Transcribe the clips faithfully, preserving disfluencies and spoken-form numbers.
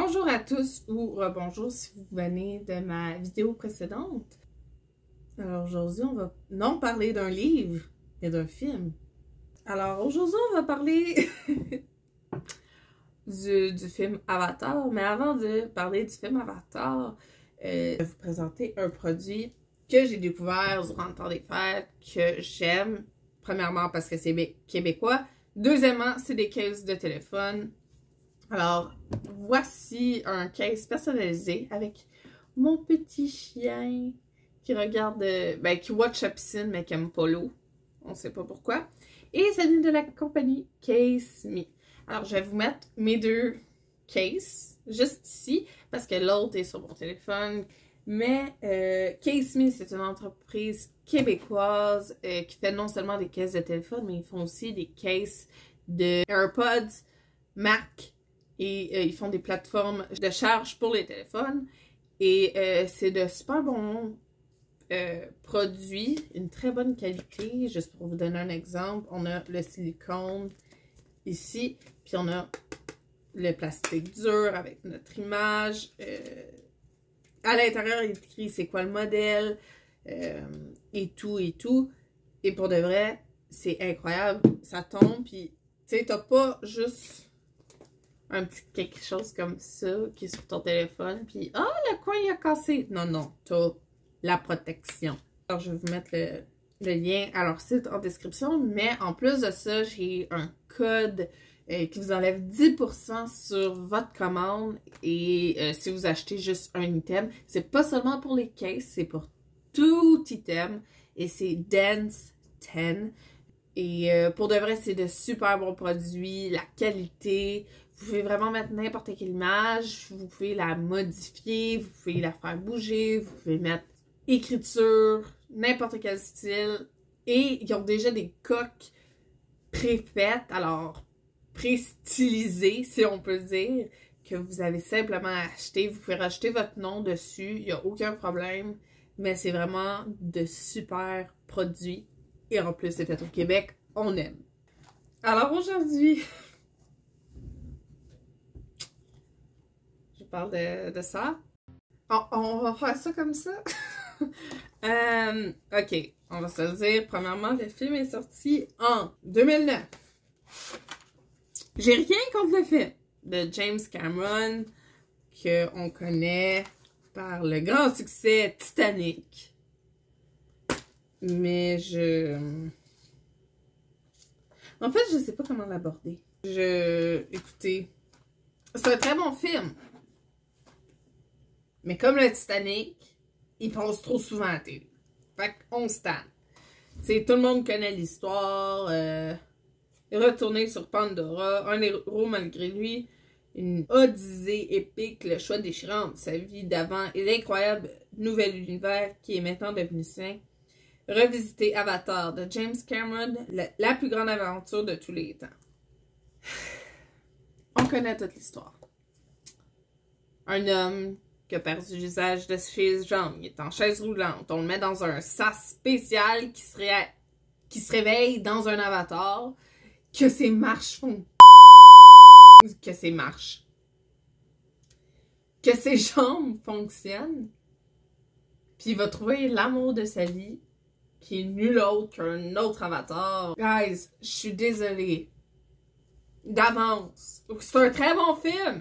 Bonjour à tous ou rebonjour si vous venez de ma vidéo précédente. Alors aujourd'hui, on va non parler d'un livre, mais d'un film. Alors aujourd'hui, on va parler du, du film Avatar. Mais avant de parler du film Avatar, euh, je vais vous présenter un produit que j'ai découvert durant le temps des fêtes, que j'aime. Premièrement parce que c'est québécois. Deuxièmement, c'est des cases de téléphone. Alors, voici un case personnalisé avec mon petit chien qui regarde, ben, qui watch la piscine, mais qui aime pas l'eau. On sait pas pourquoi. Et ça vient de la compagnie Case Me. Alors, je vais vous mettre mes deux cases juste ici, parce que l'autre est sur mon téléphone. Mais euh, Case Me, c'est une entreprise québécoise euh, qui fait non seulement des cases de téléphone, mais ils font aussi des cases de AirPods, Mac, et euh, ils font des plateformes de charge pour les téléphones. Et euh, c'est de super bons euh, produits, une très bonne qualité. Juste pour vous donner un exemple, on a le silicone ici, puis on a le plastique dur avec notre image. Euh, à l'intérieur, il est écrit c'est quoi le modèle, euh, et tout, et tout. Et pour de vrai, c'est incroyable. Ça tombe, puis tu sais, t'as pas juste un petit quelque chose comme ça qui est sur ton téléphone, puis ah, oh, le coin il a cassé. Non, non, t'as la protection. Alors, je vais vous mettre le, le lien à leur site en description, mais en plus de ça, j'ai un code euh, qui vous enlève dix pour cent sur votre commande, et euh, si vous achetez juste un item, c'est pas seulement pour les cases, c'est pour tout item, et c'est Dance dix. Et euh, pour de vrai, c'est de super bons produits, la qualité. Vous pouvez vraiment mettre n'importe quelle image, vous pouvez la modifier, vous pouvez la faire bouger, vous pouvez mettre écriture, n'importe quel style. Et ils ont déjà des coques préfaites, alors pré-stylisées, si on peut dire, que vous avez simplement à acheter. Vous pouvez rajouter votre nom dessus, il n'y a aucun problème. Mais c'est vraiment de super produits. Et en plus, c'est fait au Québec, on aime. Alors aujourd'hui, je parle de, de ça. On, on va faire ça comme ça. euh, ok, on va se le dire. Premièrement, le film est sorti en deux mille neuf. J'ai rien contre le film de James Cameron, qu'on connaît par le grand succès Titanic. Mais je... En fait, je sais pas comment l'aborder. Je... Écoutez, c'est un très bon film. Mais comme le Titanic, il passe trop souvent à la télé. Fait qu'on se tanne. T'sais, tout le monde connaît l'histoire. Euh... Retourner sur Pandora, un héros malgré lui, une odyssée épique, le choix déchirant de sa vie d'avant et l'incroyable nouvel univers qui est maintenant devenu sain. Revisiter Avatar de James Cameron, la, la plus grande aventure de tous les temps. On connaît toute l'histoire. Un homme qui a perdu l'usage de ses jambes, il est en chaise roulante, on le met dans un sas spécial qui, serait, qui se réveille dans un avatar, que ses marches font que ses marches, que ses jambes fonctionnent, puis il va trouver l'amour de sa vie, qui est nul autre qu'un autre avatar. Guys, je suis désolée. D'avance. C'est un très bon film.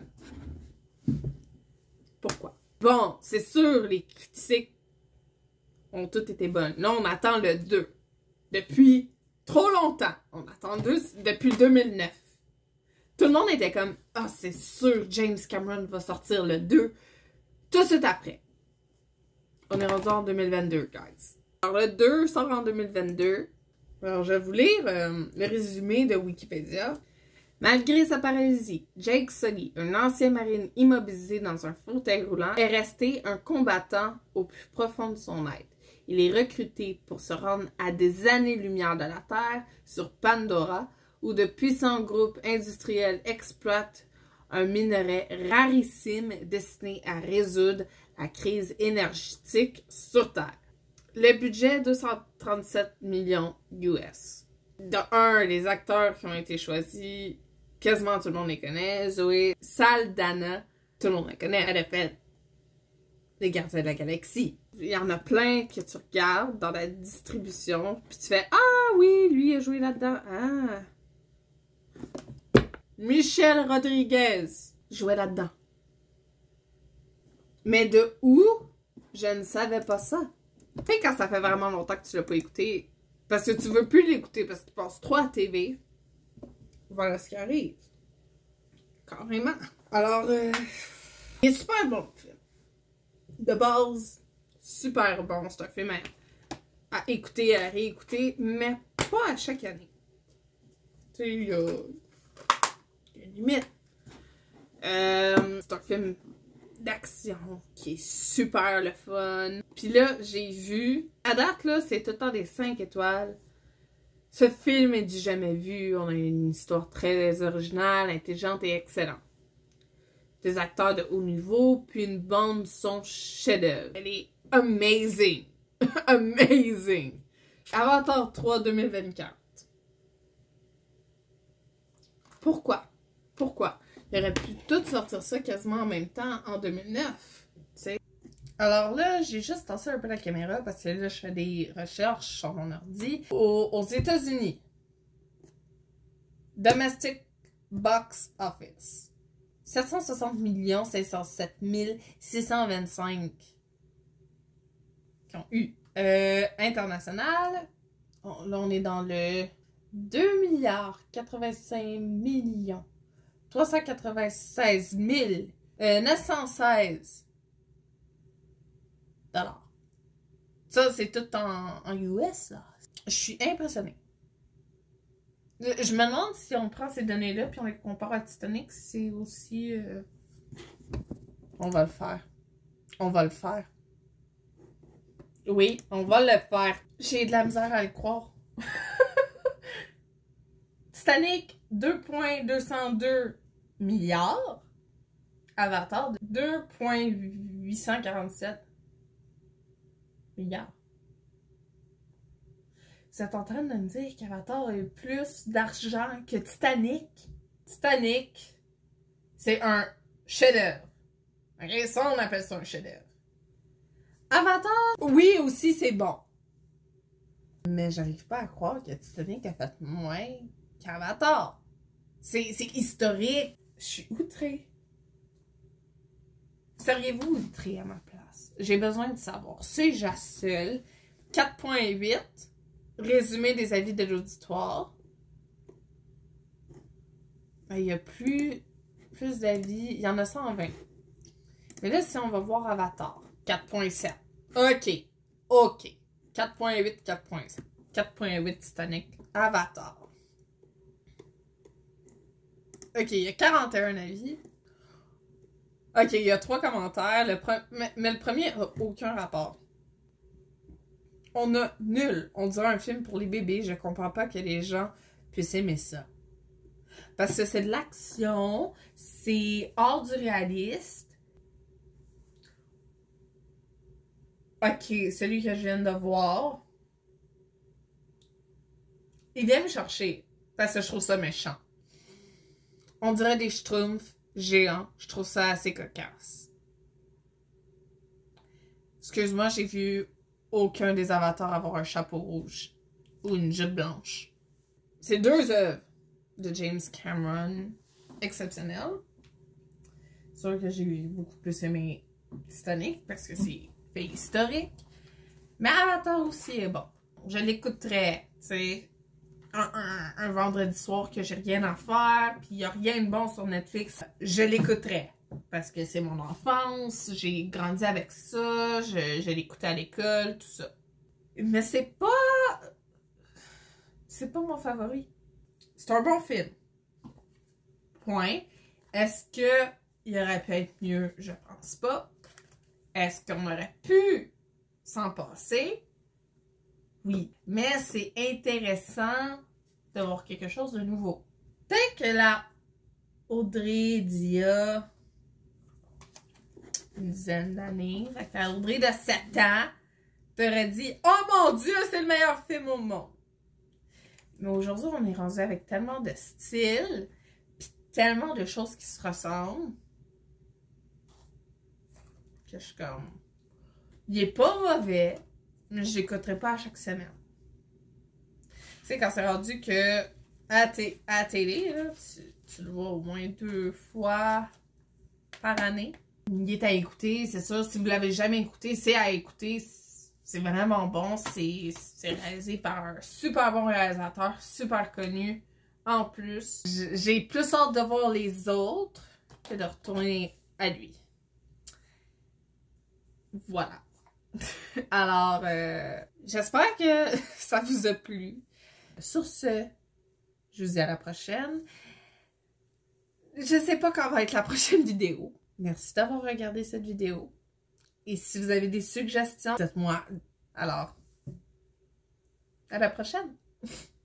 Pourquoi? Bon, c'est sûr, les critiques ont toutes été bonnes. Là, on attend le deux. Depuis trop longtemps. On attend deux depuis deux mille neuf. Tout le monde était comme, ah, oh, c'est sûr, James Cameron va sortir le deux tout de suite après. On est rendu en deux mille vingt-deux, guys. Alors, le deux sort en deux mille vingt-deux. Alors, je vais vous lire euh, le résumé de Wikipédia. Malgré sa paralysie, Jake Sully, un ancien marine immobilisé dans un fauteuil roulant, est resté un combattant au plus profond de son être. Il est recruté pour se rendre à des années-lumière de la Terre, sur Pandora, où de puissants groupes industriels exploitent un minerai rarissime destiné à résoudre la crise énergétique sur Terre. Le budget, deux cent trente-sept millions U S. De un, les acteurs qui ont été choisis, quasiment tout le monde les connaît. Zoé Saldana Tout le monde la connaît. Elle a fait Les Gardiens de la Galaxie. Il y en a plein que tu regardes dans la distribution, puis tu fais « Ah oui, lui a joué là-dedans. Ah! » Michelle Rodriguez jouait là-dedans. Mais de où? Je ne savais pas ça. Puis quand ça fait vraiment longtemps que tu l'as pas écouté, parce que tu veux plus l'écouter, parce qu'il passe trop à T V, voilà ce qui arrive. Carrément. Alors, euh, il est super bon le film. De base, super bon. C'est un film à, à écouter, à réécouter, mais pas à chaque année. Tu sais, il y a, il y a une limite. Euh, c'est un film d'action qui est super le fun. Puis là, j'ai vu... À date, là, c'est tout le temps des cinq étoiles. Ce film est du jamais vu. On a une histoire très originale, intelligente et excellente. Des acteurs de haut niveau, puis une bande son chef-d'œuvre. Elle est amazing. Amazing. Avatar trois deux mille vingt-quatre. Pourquoi? Pourquoi? Il aurait pu tout sortir ça quasiment en même temps en deux mille neuf. T'sais. Alors là, j'ai juste tassé un peu la caméra parce que là, je fais des recherches sur mon ordi. Aux, aux États-Unis, Domestic Box Office, sept cent soixante millions cinq cent sept mille six cent vingt-cinq qui ont eu. Euh, international, on, là, on est dans le deux milliards quatre-vingt-cinq millions trois cent quatre-vingt-seize mille neuf cent seize dollars. Ça, c'est tout en, en U S, là. Je suis impressionnée. Je me demande si on prend ces données-là puis on les compare à Titanic, c'est aussi... Euh... On va le faire. On va le faire. Oui, on va le faire. J'ai de la misère à le croire. Titanic, deux virgule deux cent deux milliards. Avatar, deux virgule huit cent quarante-sept milliards. Vous êtes en train de me dire qu'Avatar a eu plus d'argent que Titanic? Titanic, c'est un chef-d'œuvre. Okay, ça, on appelle ça un chef-d'œuvre. Avatar, oui, aussi, c'est bon. Mais j'arrive pas à croire que Titanic a fait moins qu'Avatar. C'est historique. Je suis outrée. Seriez-vous outrée à ma place? J'ai besoin de savoir. C'est Jassel, quatre virgule huit. Résumé des avis de l'auditoire. Il y a plus, plus d'avis. Il y en a cent vingt. Mais là, si on va voir Avatar, quatre virgule sept. OK. OK. quatre virgule huit, quatre virgule sept. quatre virgule huit Titanic. Avatar. OK, il y a quarante et un avis. OK, il y a trois commentaires. Le mais, mais le premier n'a aucun rapport. On a nul. On dirait un film pour les bébés. Je comprends pas que les gens puissent aimer ça. Parce que c'est de l'action. C'est hors du réaliste. OK, celui que je viens de voir. Il vient me chercher. Parce que je trouve ça méchant. On dirait des schtroumpfs géants. Je trouve ça assez cocasse. Excuse-moi, j'ai vu aucun des avatars avoir un chapeau rouge ou une jupe blanche. C'est deux œuvres de James Cameron exceptionnelles. C'est sûr que j'ai beaucoup plus aimé Titanic parce que c'est fait historique. Mais Avatar aussi est bon. Je l'écouterais, tu sais, un, un, un vendredi soir que j'ai rien à faire, puis il n'y a rien de bon sur Netflix. Je l'écouterais. Parce que c'est mon enfance, j'ai grandi avec ça, je, je l'écoutais à l'école, tout ça. Mais c'est pas... C'est pas mon favori. C'est un bon film. Point. Est-ce que il aurait pu être mieux? Je pense pas. Est-ce qu'on aurait pu s'en passer? Oui. Mais c'est intéressant de voir quelque chose de nouveau. Peut-être que la Audrey d'il y a une dizaine d'années, la Audrey de sept ans, t'aurait dit « Oh mon Dieu, c'est le meilleur film au monde! » Mais aujourd'hui, on est rendu avec tellement de styles, puis tellement de choses qui se ressemblent, que je suis comme... Il est pas mauvais, mais je l'écouterai pas à chaque semaine. Tu sais, quand c'est rendu que à, t- à la télé, là, tu, tu le vois au moins deux fois par année. Il est à écouter, c'est sûr. Si vous l'avez jamais écouté, c'est à écouter. C'est vraiment bon. C'est réalisé par un super bon réalisateur, super connu. En plus, j'ai plus hâte de voir les autres que de retourner à lui. Voilà. Alors, euh, j'espère que ça vous a plu. Sur ce, je vous dis à la prochaine. Je sais pas quand va être la prochaine vidéo. Merci d'avoir regardé cette vidéo. Et si vous avez des suggestions, dites-moi. Alors, à la prochaine!